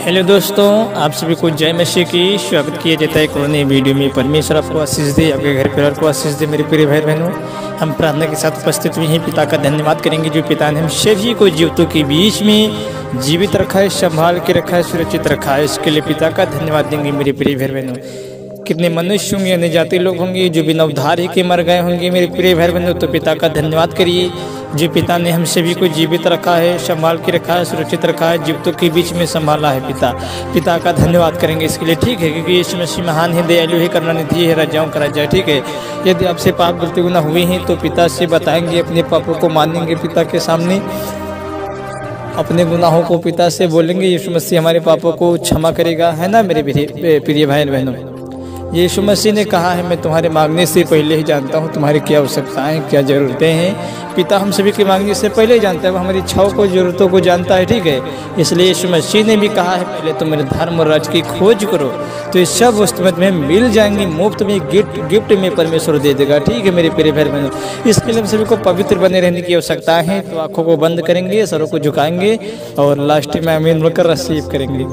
Hello दोस्तों, आप सभी को जय मसीह की स्वागत किया जाता है एक और नई वीडियो में। परमेश्वर आपको आशीष दे, आपके घर परिवार को आशीष दे। मेरे प्रिय भाई बहनों, हम प्रार्थना के साथ उपस्थित हुए हैं। पिता का धन्यवाद करेंगे जो पिता ने हम सभी को जीवितों के बीच में जीवित रखा है, संभाल के रखा है, सुरक्षित रखा है। इसके लिए पिता का धन्यवाद देंगे। मेरे प्रिय भाई बहनों, कितने मनुष्य होंगे, अन्य जाति लोग होंगे जो बिना उद्धार ही के मर गए होंगे। मेरे प्रिय भाई बहनों, तो पिता का धन्यवाद करिए जो पिता ने हम सभी को जीवित रखा है, संभाल के रखा है, सुरक्षित रखा है, जीवितों के बीच में संभाला है। पिता का धन्यवाद करेंगे इसके लिए, ठीक है, क्योंकि यीशु मसीह महान है, दयालु है, करुणानिधि है, राजाओं का राजा है, ठीक है। यदि आपसे पाप गलती गुनाह हुए हैं तो पिता से बताएंगे, अपने पापों को मानेंगे पिता के सामने, अपने गुनाहों को पिता से बोलेंगे। यीशु मसीह हमारे पापों को क्षमा करेगा, है ना मेरे प्रिय भाई बहनों। यीशु मसीह ने कहा है, मैं तुम्हारे मांगने से पहले ही जानता हूँ तुम्हारी क्या आवश्यकताएं, क्या ज़रूरतें हैं। पिता हम सभी के मांगने से पहले ही जानता है, वो हमारी इच्छाओं को, ज़रूरतों को जानता है, ठीक है। इसलिए यीशु मसीह ने भी कहा है, पहले तुम मेरे धर्म और राज्य की खोज करो तो ये सब वस्तुएं तुम्हें मिल जाएंगी, मुफ्त में गिफ्ट में परमेश्वर दे देगा, ठीक है मेरे प्रिय भाई बहनों। इसके लिए हम सभी को पवित्र बने रहने की आवश्यकता है। तो आँखों को बंद करेंगे, सरों को झुकाएंगे और लास्ट में आमीन बोलकर रिसीव करेंगे।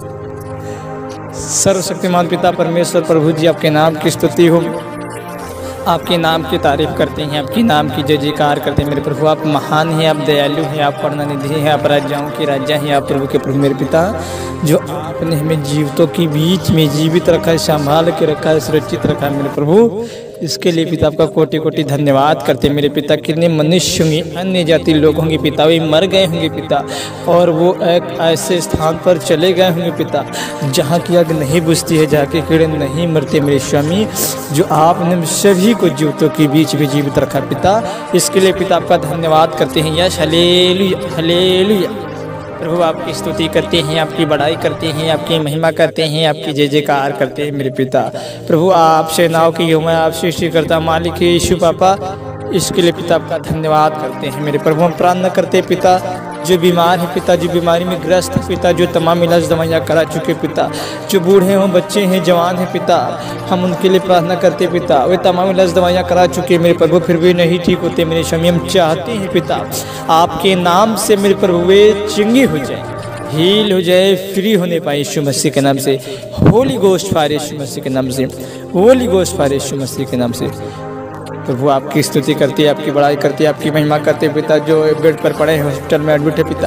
सर्वशक्तिमान पिता परमेश्वर प्रभु जी, आपके नाम की स्तुति हो, आपके नाम की तारीफ करते हैं, आपके नाम की जय जयकार करते हैं। मेरे प्रभु आप महान हैं, आप दयालु हैं, आप करुणानिधि हैं, आप राजाओं के राजा हैं, आप प्रभु के प्रभु। मेरे पिता, जो आपने हमें जीवितों के बीच में जीवित रखा है, संभाल के रखा है, सुरक्षित रखा है मेरे प्रभु, इसके लिए पिता आपका कोटि कोटि धन्यवाद करते हैं। मेरे पिता, कितने मनुष्य होंगे, अन्य जाति लोग होंगे पिता, वे मर गए होंगे पिता, और वो एक ऐसे स्थान पर चले गए होंगे पिता जहाँ की आग नहीं बुझती है, जहाँ के कीड़े नहीं मरते मेरे स्वामी, जो आपने सभी को जीवितों के बीच में जीवित रखा पिता। इसके लिए पिता आपका धन्यवाद करते हैं। यश हालेलुया हालेलुया। प्रभु आपकी स्तुति करते हैं, आपकी बड़ाई करते हैं, आपकी महिमा करते हैं, आपकी जय जयकार करते हैं मेरे पिता। प्रभु आप सेनाओं की योग, आप सृष्टिकर्ता मालिक यीशु पापा, इसके लिए पिता आपका धन्यवाद करते हैं मेरे प्रभु। हम प्रार्थना करते हैं पिता, जो बीमार है पिता, जो बीमारी में ग्रस्त है पिता, जो तमाम इलाज दवाइयाँ करा चुके पिता, जो बूढ़े हों, बच्चे हैं, जवान हैं पिता, हम उनके लिए प्रार्थना करते पिता। वे तमाम इलाज दवाइयाँ करा चुके मेरे प्रभु, फिर भी नहीं ठीक होते मेरे स्वामी। हम चाहते हैं पिता, आपके नाम से मेरे प्रभु वे चंगी हो जाए, हील हो जाए, फ्री होने पाए यीशु मसीह के नाम से। Holy Ghost fire Yeshu Masih के नाम से, Holy Ghost fire Yeshu Masih के नाम से। प्रभु आपकी स्तुति करती है, आपकी बड़ाई करती है, आपकी महिमा करते हैं पिता। जो बेड पर पड़े हैं, हॉस्पिटल में एडमिट है पिता,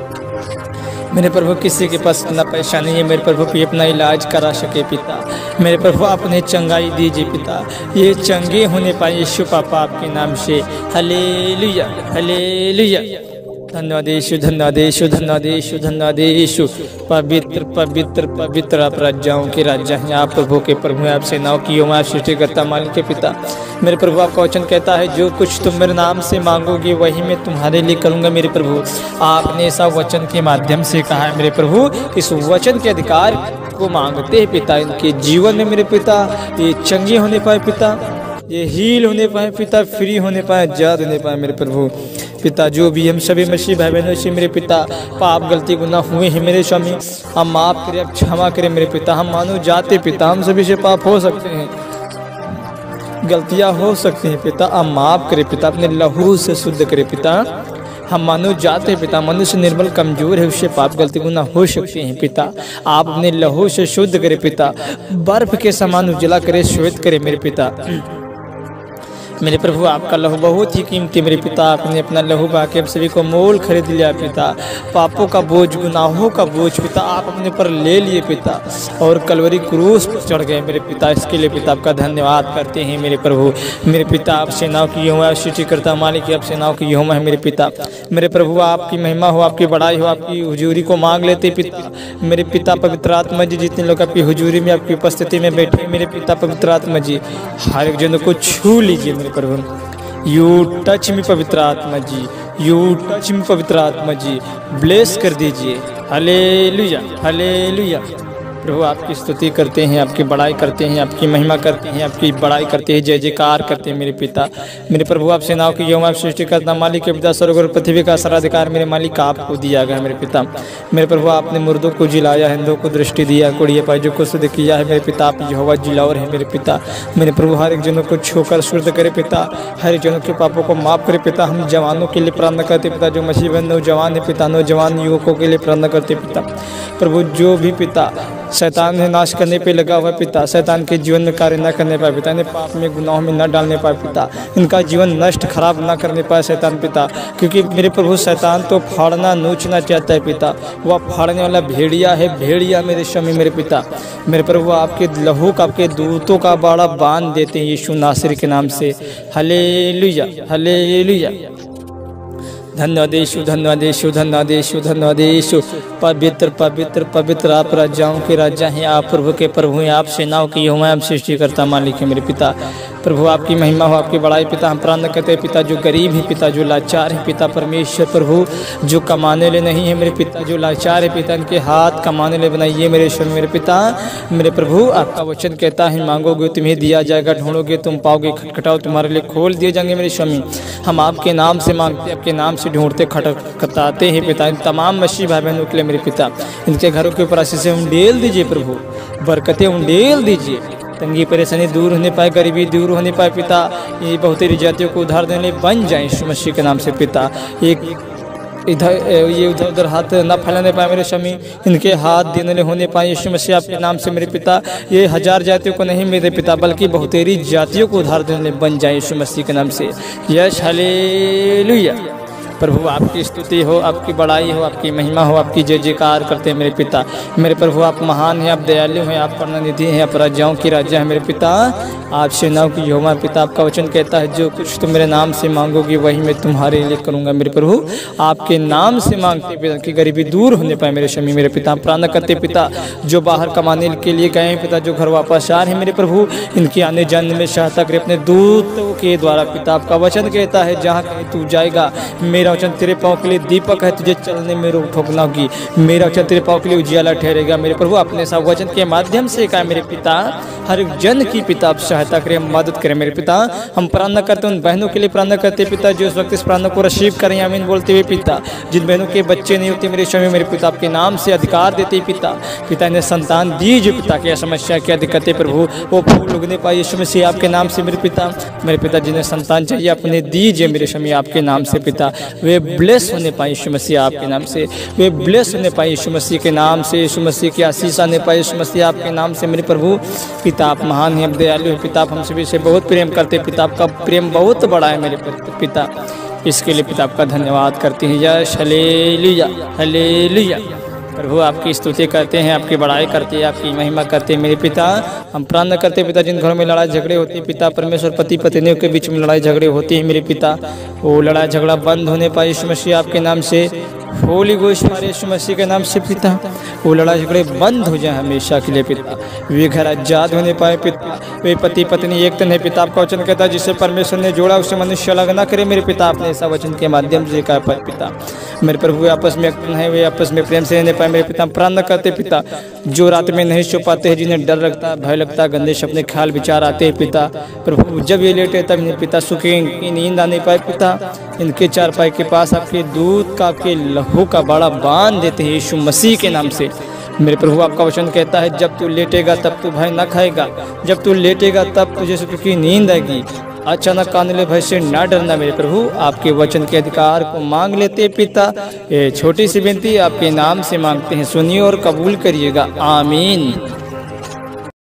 मेरे प्रभु किसी के पास इतना पैसा नहीं है मेरे प्रभु कि अपना इलाज करा सके पिता। मेरे प्रभु आपने चंगाई दीजिए पिता, ये चंगे होने पाए यीशु पापा आपके नाम से। Hallelujah hallelujah. धन्यवाद यीशु, धन्यवाद यीशु, धन्यवाद यीशु, धन्यवाद यीशु। पवित्र पवित्र पवित्र आप राजाओं के राजा हैं, आप प्रभु के प्रभु हैं, आप सेनाओं की योग, आप सृष्टिकर्ता मालिक के पिता। मेरे प्रभु आपका वचन कहता है, जो कुछ तुम मेरे नाम से मांगोगे वही मैं तुम्हारे लिए करूँगा मेरे प्रभु। आपने ऐसा वचन के माध्यम से कहा है मेरे प्रभु, इस वचन के अधिकार को मांगते हैं पिता, इनके जीवन में मेरे पिता ये चंगे होने पाए पिता, ये हील होने पाए पिता, फ्री होने पाए, आजाद होने पाए मेरे प्रभु पिता। जो भी हम सभी मसीह भाई बहनों से मेरे पिता पाप गलती गुनाह हुए हैं मेरे स्वामी, हम माफ करें, अब क्षमा करें मेरे पिता। हम मानो जाते पिता, हम सभी से पाप हो सकते हैं, गलतियां हो सकती हैं पिता, आप माफ करें पिता, अपने लहू से शुद्ध करें पिता। हम मानो जाते पिता, मनुष्य निर्मल कमजोर है, उससे पाप गलती गुनाह हो सकते हैं पिता। आप अपने लहू से शुद्ध करें पिता, बर्फ के समान उजला करे, श्वेत करे मेरे पिता। मेरे प्रभु आपका लहू बहुत ही कीमती मेरे पिता, आपने अपना लहू बहा के हम सभी को मोल खरीद लिया पिता। पापों का बोझ, गुनाहों का बोझ पिता आप अपने पर ले लिए पिता, और कलवरी क्रूस पर चढ़ गए मेरे पिता। इसके लिए पिता आपका धन्यवाद करते हैं मेरे प्रभु। मेरे पिता आप सेनाओं की योग, आप सृष्टिकर्ता मालिक, आप सेनाओं की योग है मेरे पिता। मेरे प्रभु आपकी महिमा हो, आपकी बड़ाई हो, आपकी हुजूरी को मांग लेते पिता। मेरे पिता पवित्र आत्मा जी, जितने लोग आपकी हुजूरी में, आपकी उपस्थिति में बैठे मेरे पिता पवित्र आत्मा जी, हर एक जन को छू लीजिए मेरे प्रभु। यू टच मी पवित्र आत्मा जी, यू टच मी पवित्र आत्मा जी, ब्लेस कर दीजिए। Hallelujah hallelujah. प्रभु आपकी स्तुति करते हैं, आपकी बड़ाई करते हैं, आपकी महिमा करते हैं, आपकी बड़ाई करते हैं, जय जयकार करते हैं मेरे पिता। मेरे प्रभु आप सेनाओं की यहोवा सृष्टिकर्ता मालिक के पिता, स्वर्ग और पृथ्वी का सर्वाधिकार मेरे मालिक आपको दिया गया मेरे पिता। मेरे प्रभु आपने मुर्दों को जिलाया, हिंदुओं को दृष्टि दिया, कोड़िए पायजों को शुद्ध किया है मेरे पिता। आप यहोवा जिलावर है मेरे पिता। मेरे प्रभु हर एक जनों को छूकर शुद्ध करे पिता, हर एक जनों के पापों को माफ करे पिता। हम जवानों के लिए प्रार्थना करते पिता, जो मसीह बन नौजवान है पिता, नौजवान युवकों के लिए प्रार्थना करते पिता। प्रभु जो भी पिता शैतान ने नाश करने पे लगा हुआ पिता, शैतान के जीवन में कार्य न करने पाए पिता, इन्हें पाप में गुनाहों में न डालने पाए पिता, इनका जीवन नष्ट खराब न करने पाए शैतान पिता। क्योंकि मेरे प्रभु शैतान तो फाड़ना नोचना चाहता है पिता, वह फाड़ने वाला भेड़िया है, भेड़िया मेरे स्वामी मेरे पिता। मेरे प्रभु आपके लहू का, आपके दूतों का बाड़ा बांध देते हैं यीशु नासरी के नाम से। Hallelujah hallelujah. धन्यवाद यीशु, धन्यवाद यीशु, धन्यवाद यीशु, धन्यवाद यीशु। पवित्र पवित्र पवित्र आप राजाओं के राजा हैं, आप प्रभु के प्रभु हैं, आप सेनाओं की यहोवा, आप सृष्टिकर्ता मालिक है मेरे पिता। प्रभु आपकी महिमा हो, आपकी बड़ाई पिता। हम प्रार्थना करते हैं पिता, जो गरीब है पिता, जो लाचार है पिता परमेश्वर प्रभु, जो कमाने ले नहीं है मेरे पिता, जो लाचार है पिता, इनके हाथ कमाने ले बनाइए मेरे ईश्वर मेरे पिता। मेरे प्रभु आपका वचन कहता है, मांगोगे तुम्हें दिया जाएगा, ढूंढोगे तुम पाओगे, खटखटाओ तुम्हारे लिए खोल दिए जाएंगे मेरे स्वामी। हम आपके नाम से मांगते, आपके नाम से ढूंढते, खटखटाते हैं पिता। इन तमाम मसीह भाई बहनों के लिए मेरे पिता, इनके घरों के ऊपर आशीष से उंडेल दीजिए प्रभु, बरकतें उंडेल दीजिए। तंगी परेशानी दूर होने पाए, गरीबी दूर होने पाए पिता। ये बहुत ही जातियों को उधार देने बन जाए यीशु मसीह के नाम से पिता। एक इधर ये उधर उधर हाथ ना फैलाने पाए मेरे स्वामी, इनके हाथ देने होने पाए यीशु मसीह आपके नाम से मेरे पिता। ये हजार जातियों को नहीं मेरे पिता, बल्कि बहुतेरी जातियों को उधार देने बन जाए यीशु मसीह के नाम से। यश हालेलुया। प्रभु आपकी स्तुति हो, आपकी बड़ाई हो, आपकी महिमा हो, आपकी जय जयकार करते हैं मेरे पिता। मेरे प्रभु आप महान हैं, आप दयालु हैं, आप करुणानिधि हैं, आप राजाओं की राजा हैं मेरे पिता। आप सेनाओं की यहोवा पिता, आपका वचन कहता है, जो कुछ तुम मेरे नाम से मांगोगे वही मैं तुम्हारे लिए करूंगा मेरे प्रभु। आपके नाम से मांगते पिता कि गरीबी दूर होने पाए मेरे शमी मेरे पिता। प्रार्थना करते पिता, जो बाहर कमाने के लिए गए हैं पिता, जो घर वापस आ रहे हैं मेरे प्रभु, इनके आने जाने में सहायता करे अपने दूतों के द्वारा पिता। आपका वचन कहता है, जहाँ कहीं तू जाएगा मेरा वचन तेरे पाँव के लिए दीपक है, तुझे चलने में रोक ठोक न होगी। मेरा वचन तेरे पाँव के लिए उजियाला ठहरेगा मेरे प्रभु। अपने सब वचन के माध्यम से कहा मेरे पिता, हर एक जन की पिता आप सहायता करें, मदद करें मेरे पिता। हम प्रार्थना करते हैं उन बहनों के लिए, प्रार्थना करते पिता जो इस वक्त इस प्रार्थना को रिसीव करें आमीन बोलते हुए पिता। जिन बहनों के बच्चे नहीं होते मेरे स्वामी मेरे पिता, आपके नाम से अधिकार देते पिता। पिता इन्हें संतान दीजिए पिता, क्या समस्या क्या दिक्कतें प्रभु वो फूल उगने पाए यीशु मसीह आपके नाम से मेरे पिता। मेरे पिता जिन्हें संतान चाहिए अपने दीजिए मेरे स्वामी आपके नाम से पिता। वे ब्लेस होने पाए यीशु मसीह आपके नाम से, वे ब्लेस होने पाए यीशु मसीह के नाम से। यीशु मसीह की आशीष आने पाए यीशु मसीह आपके नाम से मेरे प्रभु। पिता आप महान हैं, दयालु हैं पिता, आप हम सभी से बहुत प्रेम करते हैं पिता। आपका प्रेम बहुत बड़ा है मेरे पिता, इसके लिए पिता आपका धन्यवाद करते हैं। यश हालेलुया हालेलुया। प्रभु आपकी स्तुति करते हैं, आपकी बड़ाई करते हैं, आपकी महिमा करते हैं मेरे पिता। हम प्रार्थना करते हैं पिता, जिन घरों में लड़ाई झगड़े होते हैं पिता परमेश्वर, पति पत्नियों के बीच में लड़ाई झगड़े होते हैं मेरे पिता, वो लड़ाई झगड़ा बंद होने पाए यीशु मसीह आपके नाम से। होली गोश्त हमारे यीशु मसीह के नाम से पिता, वो लड़ाई झगड़े बंद हो जाए हमेशा के लिए पिता। वे घर आजाद होने पाए पिता, वे पति पत्नी एक तन है पिता। आपका वचन कहता है, जिसे परमेश्वर ने जोड़ा उसे मनुष्य अलग ना करे मेरे पिता। आपने ऐसा वचन के माध्यम से कहा पाए पिता। मेरे प्रभु वे आपस में एक तन है, वे आपस में प्रेम से रहने पाए मेरे पिता। प्रार्थना करते पिता, जो रात में नहीं सो पाते हैं, जिन्हें डर लगता है, भय लगता है, गंदे सपने ख्याल विचार आते हैं पिता प्रभु, जब ये लेटे तब इन्हें पिता सुखी इनकी नींद आने पाए पिता। इनके चारपाई के पास आपके दूध का, आपके लहू का बड़ा बांध देते हैं यीशु मसीह के नाम से मेरे प्रभु। आपका वचन कहता है, जब तू लेटेगा तब तू भय न खाएगा, जब तू लेटेगा तब तुझे सुख की नींद आएगी। अचानक आने वाले भय से ना डरना मेरे प्रभु। आपके वचन के अधिकार को मांग लेते पिता, ये छोटी सी विनती आपके नाम से मांगते हैं, सुनिए और कबूल करिएगा आमीन।